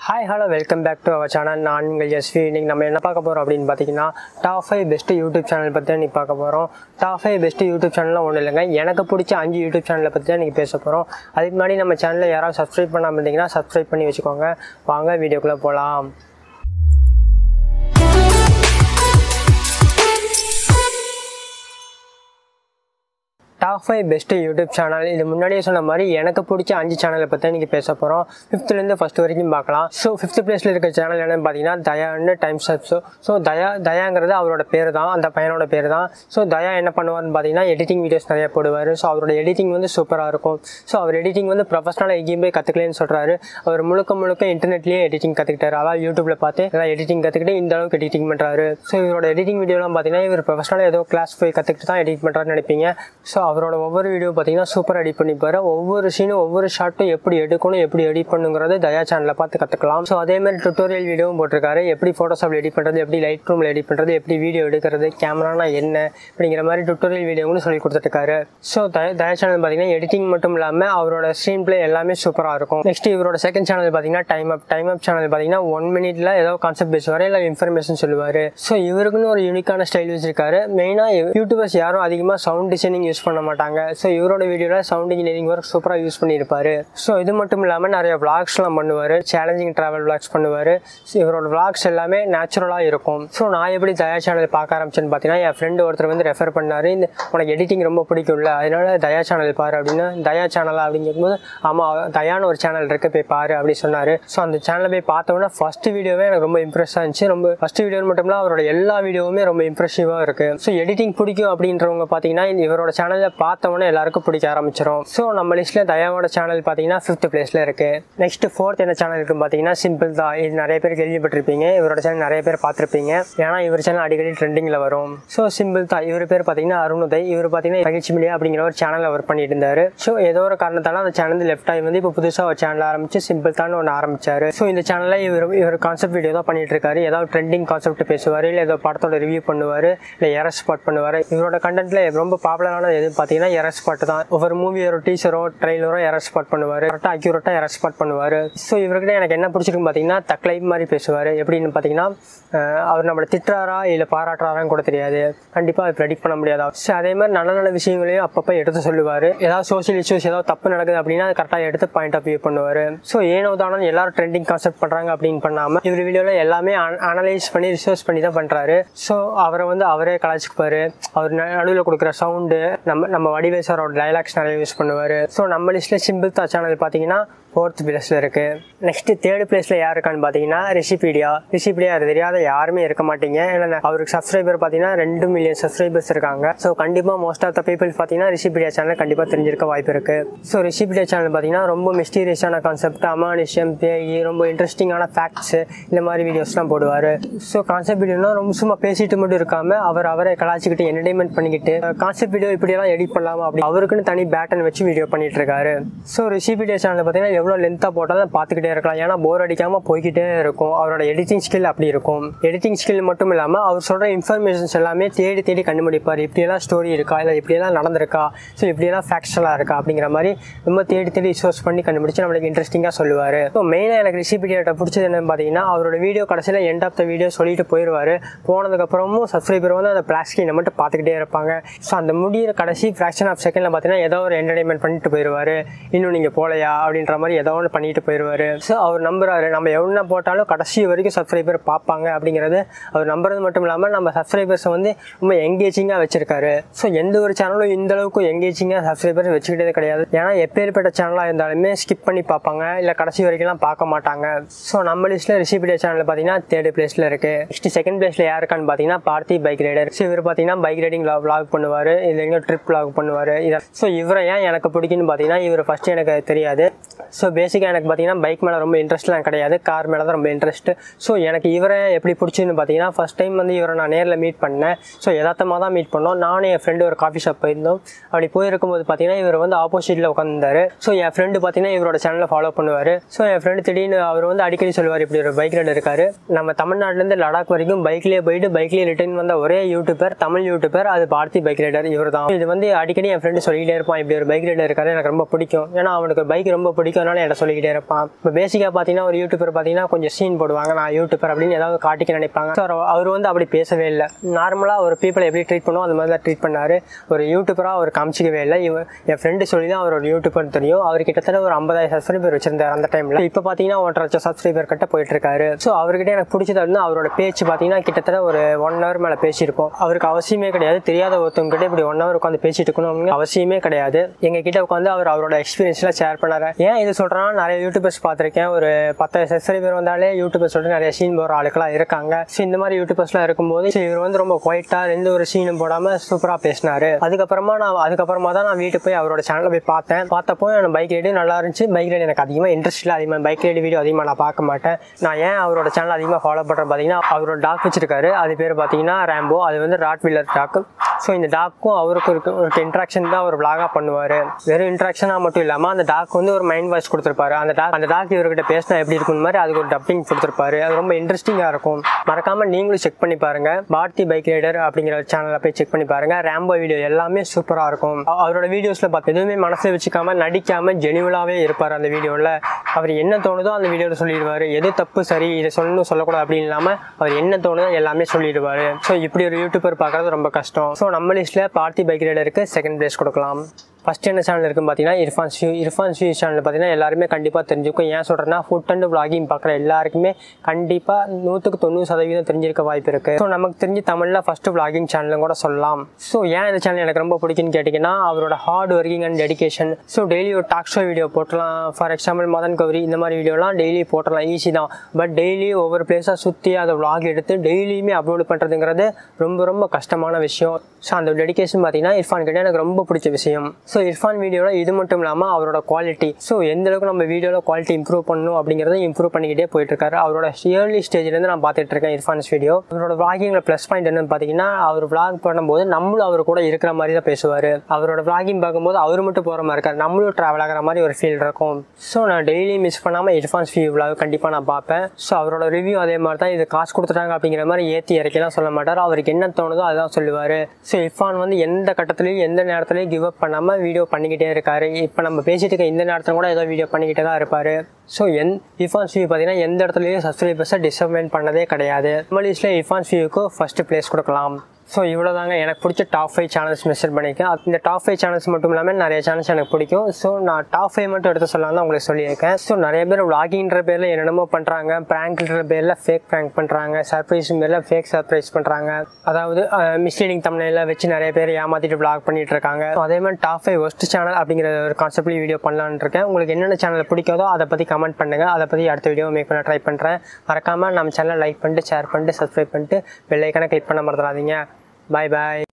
Hi, hello, welcome back to our channel. நான் உங்கள் SV. இன்னைக்கு நம்ம என்ன பார்க்க போகிறோம் அப்படின்னு பார்த்தீங்கன்னா டாப் 5 பெஸ்ட் யூடியூப் சேனல் பற்றி தான் இன்றைக்கி பார்க்க போகிறோம். டாப் 5 பெஸ்ட் யூடியூப் சேனல்லாம் ஒன்றும் இல்லைங்க, எனக்கு பிடிச்ச 5 யூடியூப் சேனலை பற்றி தான் இன்றைக்கி பேச போகிறோம். அதுக்கு முன்னாடி நம்ம சேனலில் யாராவது சப்ஸ்கிரைப் பண்ணாமல் இருந்தீங்கன்னா சப்ஸ்கிரைப் பண்ணி வச்சுக்கோங்க. வாங்க வீடியோக்குள்ளே போகலாம். Top 5 best YouTube channel. இது முன்னாடியே சொன்ன மாதிரி எனக்கு பிடிச்ச 5 சேனலை பற்றி இன்றைக்கி பேச போகிறோம். 5th ஃபர்ஸ்ட் வரைக்கும் பார்க்கலாம். ஸோ 5th பிளேஸில் இருக்க சேனல் என்னென்னு பார்த்தீங்கன்னா தயான்னு டைம்ஸ் அப். ஸோ தயாங்கிறது அவரோட பேர் தான், அந்த பையனோட பேர் தான். ஸோ தயா என்ன பண்ணுவார்னு பார்த்தீங்கன்னா எடிட்டிங் வீடியோஸ் நிறையா போடுவார். ஸோ அவரோட எடிட்டிங் வந்து சூப்பராக இருக்கும். ஸோ அவர் எடிட்டிங் வந்து ப்ரொஃபஷனலாக எங்கேயும் போய் கற்றுக்கலன்னு சொல்கிறாரு. அவர் முழுக்க இன்டர்நெட்லேயே எடிட்டிங் கற்றுக்கிட்டாரு. அதாவது யூடியூப்பில் பார்த்து எல்லாம் எடிட்டிங் கற்றுக்கிட்டு இந்த அளவுக்கு எடிட்டிங் பண்ணுறாரு. ஸோ இவரோட எடிட்டிங் வீடியோலாம் பார்த்தீங்கன்னா இவர் ப்ரொஃபஷனலாக ஏதோ கிளாஸ் போய் கற்றுக்கிட்டு தான் எடிட் பண்ணுறாருன்னு நினைப்பீங்க. ஸோ அவரோட ஒவ்வொரு வீடியோ பார்த்தீங்கன்னா சூப்பராக எடிட் பண்ணிப்பாரு. ஒவ்வொரு சீனும் ஒவ்வொரு ஷாட்டும் எப்படி எடுக்கணும், எப்படி எடிட் பண்ணுங்கிறது தயா சேனலில் பார்த்து கற்றுக்கலாம். ஸோ அதேமாதிரி டுட்டோரியல் வீடியோவும் போட்டிருக்காரு. எப்படி ஃபோட்டோஷாப்பில் எடிட் பண்ணுறது, எப்படி லைட் ரூமில் எடிட் பண்ணுறது, எப்படி வீடியோ எடுக்கிறது, கேமரானா என்ன அப்படிங்கிற மாதிரி டுட்டோரியல் வீடியோவும் சொல்லி கொடுத்துருக்காரு. ஸோ தயா சேனல் பார்த்தீங்கன்னா எடிட்டிங் மட்டும் இல்லாமல் அவரோட ஸ்க்ரீன் பிளே எல்லாமே சூப்பராக இருக்கும். நெக்ஸ்ட் இவரோட செகண்ட் சேனல் பார்த்தீங்கன்னா டைம் அப் சேனல் பார்த்தீங்கன்னா 1 minute ஏதோ கான்செப்ட் பேசுவார், இல்லை இன்ஃபர்மேஷன் சொல்லுவார். ஸோ இவருக்குன்னு ஒரு யூனிக்கான ஸ்டைல் வச்சிருக்காரு. மெயினாக யூடியூபர்ஸ் யாரும் அதிகமாக சவுண்ட் டிசைனிங் யூஸ் பண்ண மாட்டாங்க. ஸோ இவரோட வீடியோவில் சவுண்ட் இன்ஜினியரிங் ஒர்க் சூப்பராக யூஸ் பண்ணியிருப்பார். ஸோ இது மட்டும் இல்லாமல் நிறைய விளாக்ஸ்லாம் பண்ணுவார், சேலஞ்சிங் ட்ராவல் விளாக்ஸ் பண்ணுவார். இவரோட விளாக்ஸ் எல்லாமே நேச்சுரலாக இருக்கும். ஸோ நான் எப்படி தயா சேனல் பார்க்க ஆரம்பிச்சேன்னு பார்த்தீங்கன்னா என் ஃப்ரெண்டு ஒருத்தர் வந்து ரெஃபர் பண்ணார். இந்த உனக்கு எடிட்டிங் ரொம்ப பிடிக்கும்ல, அதனால தயா சேனல் பாரு அப்படின்னு. தயா சேனலா அப்படின்னு கேட்கும்போது ஆமாம் தயான்னு ஒரு சேனல் இருக்கு, போய் பாரு அப்படி சொன்னார். ஸோ அந்த சேனலை போய் பார்த்தோன்னா ஃபர்ஸ்ட் வீடியோவே எனக்கு ரொம்ப இம்ப்ரெஸ் ஆச்சு. ரொம்ப ஃபர்ஸ்ட் வீடியோ மட்டும் இல்லை, அவரோட எல்லா வீடியோவுமே ரொம்ப இம்ப்ரெசிவாக இருக்குது. ஸோ எடிட்டிங் பிடிக்கும் அப்படின்றவங்க பார்த்தீங்கன்னா இவரோட சேனலில் பார்த்தவொன்னே எல்லாருக்கும் பிடிக்க ஆரம்பிச்சிடும். ஸோ நம்ம லிஸ்ட்டில் தயாவோட சேனல் பார்த்தீங்கன்னா 5th பிளேஸில் இருக்குது. நெக்ஸ்ட் 4th என்ன சேனல் இருக்குன்னு பார்த்தீங்கன்னா சிம்பிள் தான். இது நிறைய பேர் கேள்விப்பட்டிருப்பீங்க, இவரோட சேனல் நிறைய பேர் பார்த்துருப்பீங்க. ஏன்னா இவர் சேனல் அடிக்கடி ட்ரெண்டிங்கில் வரும். ஸோ சிம்பிள் தான். இவர் பேர் பார்த்தீங்கன்னா அருணுதய். இவர் பார்த்தீங்கன்னா மகிழ்ச்சி மீடியா அப்படிங்கிற ஒரு சேனல் ஒர்க் பண்ணிட்டு இருந்தார். ஸோ ஏதோ ஒரு காரணத்தால் அந்த சேனல் லெஃப்ட் ஆகி வந்து இப்போ புதுசாக ஒரு சேனல் ஆரம்பிச்சு சிம்பிள் தான் ஒன்று ஆரம்பிச்சார். ஸோ இந்த சேனலில் இவர் கான்செப்ட் வீடியோ தான் பண்ணிட்டு இருக்காரு. ஏதாவது ட்ரெண்டிங் கான்செப்ட் பேசுவார், இல்லை ஏதோ படத்தோட ரிவ்யூ பண்ணுவார், இல்லை எரர் ஸ்பாட் பண்ணுவார். இவரோட கண்டென்ட்ல ரொம்ப பாப்புலரான எது பார்த்தீங்கன்னா எரர் ஸ்பாட் தான். ஒவ்வொரு மூவியோட டீசரோ ட்ரெயிலரோ எரர் ஸ்பாட் பண்ணுவார், கரெக்டாக அக்யூரேட்டாக எரர் ஸ்பாட் பண்ணுவார். ஸோ இவர்கிட்ட எனக்கு என்ன பிடிச்சிருக்குன்னு பார்த்தீங்கன்னா தக்லைப் மாதிரி பேசுவார். எப்படின்னு பார்த்தீங்கன்னா அவர் நம்மளை திட்டுறாரா இல்லை பாராட்டுறாரான்னு கூட தெரியாது, கண்டிப்பாக அது ப்ரெடிக்ட் பண்ண முடியாது. ஸோ அதே மாதிரி நல்ல நல்ல விஷயங்களையும் அப்பப்போ எடுத்து சொல்லுவார். ஏதாவது சோஷியல் இஷ்யூஸ் ஏதாவது தப்பு நடக்குது அப்படின்னா அது கரெக்டாக எடுத்து பாயிண்ட் ஆஃப் வியூ பண்ணுவார். ஸோ ஏனோ தானோ எல்லாரும் ட்ரெண்டிங் கான்செப்ட் பண்ணுறாங்க அப்படின்னு பண்ணாமல் இவர் வீடியோவில் எல்லாமே அனலைஸ் பண்ணி ரிசர்ச் பண்ணி தான் பண்ணுறாரு. ஸோ அவரை வந்து அவரே கலாய்ச்சிப்பார். அவர் நடுவில் கொடுக்குற சவுண்டு, நம்ம வடிவேல் சாரோட டைலாக்ஸ் நிறைய யூஸ் பண்ணுவார். ஸோ நம்ம லிஸ்ட்டில் சிம்பிள் தான் சேனல் பார்த்தீங்கன்னா 4th பிளேஸில் இருக்குது. நெக்ஸ்ட்டு 3rd பிளேஸில் யார் இருக்கான்னு பார்த்தீங்கன்னா ரிஷிபீடியா. அது தெரியாத யாருமே இருக்க மாட்டீங்க. ஏன்னா அவருக்கு சப்ஸ்கிரைபர் பார்த்தீங்கன்னா 2 million சப்ஸ்கிரைபர்ஸ் இருக்காங்க. ஸோ கண்டிப்பாக மோஸ்ட் ஆஃப் த பீப்புள் பார்த்தீங்கன்னா ரிஷிபீடியா சேனல் கண்டிப்பாக தெரிஞ்சிருக்க வாய்ப்பு இருக்குது. ஸோ ரிஷிபீடியா சேனல் பார்த்தீங்கன்னா ரொம்ப மிஸ்டீரியஸான கான்செப்ட், அமானுஷ்யம், பேய், ரொம்ப இன்ட்ரெஸ்டிங்கான ஃபேக்ட்ஸு, இந்த மாதிரி வீடியோஸ்லாம் போடுவார். ஸோ கான்செப்ட் வீடியோனா ரொம்ப சும்மா பேசிட்டு மட்டும் இருக்காமல் அவரை கலாச்சிக்கிட்டு என்டர்டைன்மெண்ட் பண்ணிக்கிட்டு கான்செப்ட் வீடியோ இப்படியெல்லாம் எடிட் பண்ணலாமா அப்படி அவருக்குன்னு தனி பேட்டன் வச்சு வீடியோ பண்ணிட்டு இருக்காரு. ஸோ ரிஷிபீடியா சேனல் பார்த்தீங்கன்னா எவ்வளோ லென்த்தாக போட்டாலும் பார்த்துக்கிட்டே இருக்கலாம், ஏன்னா போர் அடிக்காமல் போய்கிட்டே இருக்கும். அவரோட எடிட்டிங் ஸ்கில் அப்படி இருக்கும். எடிட்டிங் ஸ்கில் மட்டும் இல்லாமல் அவர் சொல்கிற இன்ஃபர்மேஷன்ஸ் எல்லாமே தேடி கண்டுபிடிப்பார். இப்படியெல்லாம் ஸ்டோரி இருக்கா, இல்லை இப்படியெல்லாம் நடந்திருக்கா, ஸோ இப்படியெல்லாம் ஃபேக்ட்ஸ்லாம் இருக்கா அப்படிங்கிற மாதிரி ரொம்ப தேடி ரிசர்ச் பண்ணி கண்டுபிடிச்சு நம்மளுக்கு இன்ட்ரெஸ்டிங்காக சொல்லுவார். ஸோ மெயினாக எனக்கு ரிஷிபீடியாட்ட பிடிச்சது என்னன்னு பார்த்தீங்கன்னா அவரோட வீடியோ கடைசியில் எண்ட் ஆஃப் த வீடியோ சொல்லிட்டு போயிடுவார். போனதுக்கப்புறமும் சப்ஸ்கிரைபர் வந்து அந்த பிளாக் ஸ்க்ரீனை மட்டும் பார்த்துக்கிட்டே இருப்பாங்க. ஸோ அந்த முடிகிற கடைசி ஃப்ராக்ஷன் ஆஃப் செகண்டில் பார்த்தீங்கன்னா ஏதோ ஒரு என்டர்டைன்மெண்ட் பண்ணிட்டு போயிடுவார். இன்னும் நீங்கள் போலையா அப்படின்ற மாதிரி ஏதோ ஒன்று பண்ணிட்டு போயிடுவார். ஸோ அவர் நம்புறாரு நம்ம எவ்வளோ போட்டாலும் கடைசி வரைக்கும் சப்ஸ்கிரைபர் பார்ப்பாங்க அப்படிங்கிறது அவர் நம்புறது மட்டும் இல்லாமல் நம்ம சப்ஸ்கிரைபர்ஸை வந்து ரொம்ப எங்கேஜிங்காக வச்சிருக்காரு. ஸோ எந்த ஒரு சேனலும் இந்த அளவுக்கு எங்கேஜிங்காக சப்ஸ்கிரைபர் வச்சுக்கிட்டே கிடையாது. ஏன்னா எப்பேற்பட்ட சேனலாக இருந்தாலுமே ஸ்கிப் பண்ணி பார்ப்பாங்க, இல்லை கடைசி வரைக்கும்லாம் பார்க்க மாட்டாங்க. ஸோ நம்ம லிஸ்ட்டில் ரிஷிபீடியா சேனல் பார்த்தீங்கன்னா 3rd பிளேஸில் இருக்குது. நெக்ஸ்ட் 2nd பிளேஸில் யாருக்கான்னு பார்த்தீங்கன்னா பார்த்தி பைக் ரைடர். ஸோ இவர் பார்த்தீங்கன்னா பைக் ரைடிங் விளாக் பண்ணுவார், இல்லை எங்கே ட்ரிப் விளாக் பண்ணுவார். ஸோ இவரை ஏன் எனக்கு பிடிக்குன்னு பார்த்தீங்கன்னா இவர் ஃபஸ்ட்டு எனக்கு தெரியாது. ஸோ பேசிக்காக எனக்கு பார்த்தீங்கன்னா பைக் மேலே ரொம்ப இன்ட்ரெஸ்ட்லாம் கிடையாது, கார் மேலே தான் ரொம்ப இன்ட்ரெஸ்ட்டு. ஸோ எனக்கு இவரை எப்படி பிடிச்சின்னு பார்த்தீங்கன்னா ஃபஸ்ட் டைம் வந்து இவரை நான் நேரில் மீட் பண்ணேன். ஸோ யதார்த்தமாக தான் மீட் பண்ணோம். நானும் என் ஃப்ரெண்டு ஒரு காஃபி ஷாப் போயிருந்தோம். அப்படி போயிருக்கும்போது பார்த்தீங்கன்னா இவர் வந்து ஆப்போசிட்டில் உட்காந்துருந்தார். ஸோ என் ஃப்ரெண்டு பார்த்தீங்கன்னா இவரோட சேனலை ஃபாலோ பண்ணுவார். ஸோ என் ஃப்ரெண்டு திடீர்னு அவர் வந்து அடிக்கடி சொல்லுவார் இப்படி ஒரு பைக் ரைடர் இருக்கார். நம்ம தமிழ்நாட்டிலேருந்து லடாக் வரைக்கும் பைக்லேயே போயிட்டு பைக்லேயே ரிட்டர்ன் வந்த ஒரே யூடியூபர், தமிழ் யூடியூபர், அது பார்த்தி பைக் ரைடர் இவர் தான். இது வந்து அடிக்கடி என் ஃப்ரெண்டு சொல்லிகிட்டே இருப்பான் இப்படி ஒரு பைக் ரைடர் இருக்காரு, எனக்கு ரொம்ப பிடிக்கும். ஏன்னா அவனுக்கு பைக் ரொம்ப பிடிக்கும். எதுனாலும் என்கிட்ட சொல்லிக்கிட்டே இருப்பான். இப்போ பேசிக்காக பார்த்தீங்கன்னா ஒரு யூடியூபர் பார்த்தீங்கன்னா கொஞ்சம் சீன் போடுவாங்க, நான் யூடியூபர் அப்படின்னு ஏதாவது காட்டிக்க நினைப்பாங்க. ஸோ அவர் வந்து அப்படி பேசவே இல்லை. நார்மலாக ஒரு பீப்புளை எப்படி ட்ரீட் பண்ணுவோம் அந்த மாதிரி தான் ட்ரீட் பண்ணார். ஒரு யூடியூபராக அவர் காமிச்சிக்கவே இல்லை. என் ஃப்ரெண்டு சொல்லி தான் அவர் ஒரு யூடியூபர் தெரியும். அவர் கிட்டத்தட்ட ஒரு 50,000 சப்ஸ்கிரைபர் வச்சிருந்தார் அந்த டைமில். இப்போ பார்த்தீங்கன்னா 1.5 லட்சம் சப்ஸ்கிரைபர் கிட்ட போயிட்டு இருக்காரு. ஸோ அவர்கிட்ட எனக்கு பிடிச்சது வந்து அவரோட பேச்சு பார்த்தீங்கன்னா கிட்டத்தட்ட ஒரு 1 hour மேலே பேசியிருப்போம். அவருக்கு அவசியமே கிடையாது, தெரியாத ஒருத்தவங்க கிட்ட இப்படி 1 hour உட்காந்து பேசிட்டு இருக்கணும் அவசியமே கிடையாது. எங்கள் கிட்ட உட்காந்து அவரோட எக்ஸ்பீரியன்ஸ்லாம் ஷேர் பண்ணாரு. ஏன் இது சொல்கிறேன்னா, நிறைய யூடியூபர்ஸ் பார்த்துருக்கேன், ஒரு 10,000 சப்ஸ்கிரைபர் வந்தாலே யூடியூபர் சொல்லிட்டு நிறைய சீன் போகிற ஆளுக்கெல்லாம் இருக்காங்க. ஸோ இந்த மாதிரி யூடியூபர்ஸ்லாம் இருக்கும்போது இவர் வந்து ரொம்ப குவைட்டாக எந்த ஒரு சீனும் போடாமல் சூப்பராக பேசினாரு. அதுக்கப்புறமா தான் நான் வீட்டுக்கு போய் அவரோட சேனலில் போய் பார்த்தப்போ எனக்கு பைக் ரைடு நல்லா இருந்துச்சு. பைக் ரைடு எனக்கு அதிகமாக இன்ட்ரெஸ்ட் இல்லை, அதிகமாக பைக் ரைடு வீடியோ அதிகமாக நான் பார்க்க மாட்டேன். நான் ஏன் அவரோட சேனல் அதிகமாக ஃபாலோ பண்ணுறேன் பார்த்தீங்கன்னா, அவரோட டாக் வச்சிருக்காரு, அது பேர் பார்த்தீங்கன்னா ரேம்போ. அது வந்து ராட்வீலர் டாக். ஸோ இந்த டாக்கும் அவருக்கும் ஒரு இன்ட்ராக்ஷன் தான் அவர் விளாகாக பண்ணுவார். வெறும் இன்ட்ராக்ஷனாக மட்டும் இல்லாமல் அந்த டாக் வந்து ஒரு மைண்ட் வாய்ஸ் கொடுத்துருப்பாரு. அந்த டாக் இவர்கிட்ட பேசினா எப்படி இருக்கும் மாதிரி அதுக்கு ஒரு டப்பிங் கொடுத்துருப்பாரு. அது ரொம்ப இன்ட்ரெஸ்டிங்காக இருக்கும். மறக்காமல் நீங்களும் செக் பண்ணி பாருங்கள். பாரதி பைக் ரைடர் அப்படிங்கிற சேனலில் போய் செக் பண்ணி பாருங்கள். ரேம்போ வீடியோ எல்லாமே சூப்பராக இருக்கும். அவரோட வீடியோஸில் பார்த்து எதுவுமே மனசில் வச்சுக்காம நடிக்காமல் ஜெனிவலாகவே இருப்பார். அந்த வீடியோவில் அவர் என்ன தோணுதோ அந்த வீடியோவில் சொல்லிடுவார். எது தப்பு சரி இதை சொல்லக்கூடாது அப்படின்னு இல்லாமல் அவர் என்ன தோணுதோ எல்லாமே சொல்லிடுவார். ஸோ இப்படி ஒரு யூடியூபர் பார்க்குறது ரொம்ப கஷ்டம். ஸோ நம்ம லிஸ்ட்டில் பாரதி பைக் ரைடருக்கு செகண்ட் பிளேஸ் கொடுக்கலாம். ஃபஸ்ட் என்ன சேனல் இருக்குன்னு பார்த்தீங்கன்னா இர்ஃபான் ஷூ சேனல் பார்த்தீங்கன்னா எல்லாருமே கண்டிப்பாக தெரிஞ்சுக்கும். ஏன் சொல்கிறேன்னா, ஃபுட் அண்ட் vlogging பார்க்குற எல்லாருக்குமே கண்டிப்பாக 190% தெரிஞ்சிருக்க வாய்ப்பு இருக்குது. ஸோ நமக்கு தெரிஞ்சு தமிழில் ஃபஸ்ட்டு vlogging சேனலும் கூட சொல்லலாம். ஸோ ஏன் இந்த சேனல் எனக்கு ரொம்ப பிடிக்குன்னு கேட்டிங்கன்னா, அவரோட hard working and dedication. So daily ஒரு டாக் ஷோ வீடியோ போட்டலாம். ஃபார் எக்ஸாம்பிள் மதன் கௌரி இந்த மாதிரி வீடியோலாம் டெய்லி போட்டலாம், ஈஸி தான். பட் டெய்லி ஒவ்வொரு பிளேஸாக சுற்றி அதை vlog எடுத்து டெய்லியுமே அப்லோடு பண்ணுறதுங்கிறது ரொம்ப ரொம்ப கஷ்டமான விஷயம். ஸோ அந்த டெடிகேஷன் பார்த்தீங்கன்னா இர்ஃபான் கிட்ட எனக்கு ரொம்ப பிடிச்ச விஷயம். ஸோ இர்ஃபான் வீடியோவில் இது மட்டும் இல்லாமல் அவரோட குவாலிட்டி, ஸோ எந்த அளவுக்கு நம்ம வீடியோவில் குவாலிட்டி இம்ப்ரூவ் பண்ணணும் அப்படிங்கிறத இம்ப்ரூவ் பண்ணிக்கிட்டே போயிட்டு இருக்காரு. அவரோட ஏர்லி ஸ்டேஜ்லேருந்து நான் பார்த்துட்டு இருக்கேன் இர்ஃபான்ஸ் வீடியோ. அவரோட vloggingல ப்ளஸ் பாயிண்ட் என்னன்னு பார்த்தீங்கன்னா, அவர் vlog பண்ணும்போது நம்மளும் அவர் கூட இருக்கிற மாதிரி தான் பேசுவார். அவரோட vlogging பார்க்கும்போது அவர் மட்டும் போகிற மாதிரி இருக்கார், நம்மளும் ட்ராவல் ஆகிற மாதிரி ஒரு ஃபீல் இருக்கும். ஸோ நான் டெய்லி மிஸ் பண்ணாமல் இர்ஃபான்ஸ் vlog கண்டிப்பாக நான் பார்ப்பேன். ஸோ அவரோட ரிவ்யூ அதே மாதிரி தான், இது காசு கொடுத்துட்டாங்க அப்படிங்கிற மாதிரி ஏற்றி இறக்கலாம் சொல்ல மாட்டார். அவருக்கு என்ன தோணுதோ அதுதான் சொல்லுவார். ஸோ இர்ஃபான் வந்து எந்த கட்டத்துலையும் எந்த நேரத்துலையும் கிவ் அப் பண்ணாமல் வீடியோ பண்ணிக்கிட்டே இருக்காரு. இப்போ நம்ம பேசிட்டு இருக்க இந்த நேரத்தில் கூட ஏதோ வீடியோ பண்ணிக்கிட்டே தான் இருப்பார். ஸோ இர்ஃபான்ஸ் பார்த்தீங்கன்னா எந்த இடத்துலையும் சப்ஸ்கிரைபர்ஸை டிசப்பாயின்ட் பண்ணதே கிடையாது. நம்ம லிஸ்ட்டில் இர்ஃபான்ஸ் ஃபஸ்ட்டு பிளேஸ் கொடுக்கலாம். ஸோ இவ்வளோ தாங்க எனக்கு பிடிச்ச டாப் 5 சேனல்ஸ் மென்ஷன் பண்ணியிருக்கேன். இந்த டாப் 5 சேனல்ஸ் மட்டும் இல்லாமல் நிறைய சேனல்ஸ் எனக்கு பிடிக்கும். ஸோ நான் டாப் 5 மட்டும் எடுத்து சொல்லலாம் தான் உங்களுக்கு சொல்லியிருக்கேன். ஸோ நிறைய பேர் vloggingன்ற பேரில் என்னென்னமோ பண்ணுறாங்க, ப்ராங்க்ன்ற பேரில் ஃபேக் ப்ராங்க் பண்ணுறாங்க, சர்ப்ரைஸ் பேரில் ஃபேக் சர்ப்ரைஸ் பண்ணுறாங்க. அதாவது மிஸ்லீடிங் தம்ப்நெயிலில் வச்சு நிறைய பேர் ஏமாற்றிட்டு vlog பண்ணிட்டு இருக்காங்க. அதே மாதிரி டாப் 5 ஒஸ்ட் சேனல் அப்படிங்கிற ஒரு கான்செப்ட்லேயும் வீடியோ பண்ணலான்னு இருக்கேன். உங்களுக்கு என்னென்ன சேனல் பிடிக்காதோ அதை பற்றி கமெண்ட் பண்ணுங்கள். அதை பற்றி அடுத்த வீடியோ மேக் பண்ண ட்ரை பண்ணுறேன். மறக்காமல் நம்ம சேனலை லைக் பண்ணிட்டு ஷேர் பண்ணிட்டு சப்ஸ்கிரைப் பண்ணிட்டு பெல் ஐக்கானை கிளிக் பண்ண மறந்துடாதீங்க. Bye bye.